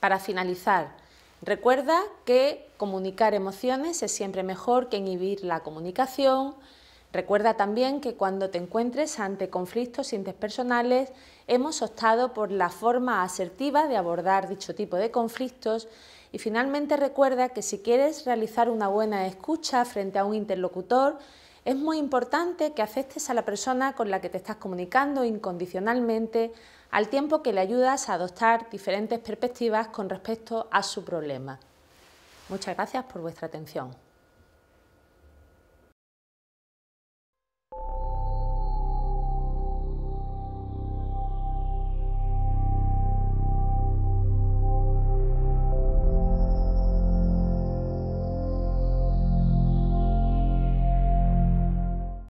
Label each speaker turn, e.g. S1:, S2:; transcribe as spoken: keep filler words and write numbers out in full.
S1: Para finalizar, recuerda que comunicar emociones es siempre mejor que inhibir la comunicación. Recuerda también que cuando te encuentres ante conflictos interpersonales hemos optado por la forma asertiva de abordar dicho tipo de conflictos y finalmente recuerda que si quieres realizar una buena escucha frente a un interlocutor es muy importante que aceptes a la persona con la que te estás comunicando incondicionalmente al tiempo que le ayudas a adoptar diferentes perspectivas con respecto a su problema. Muchas gracias por vuestra atención.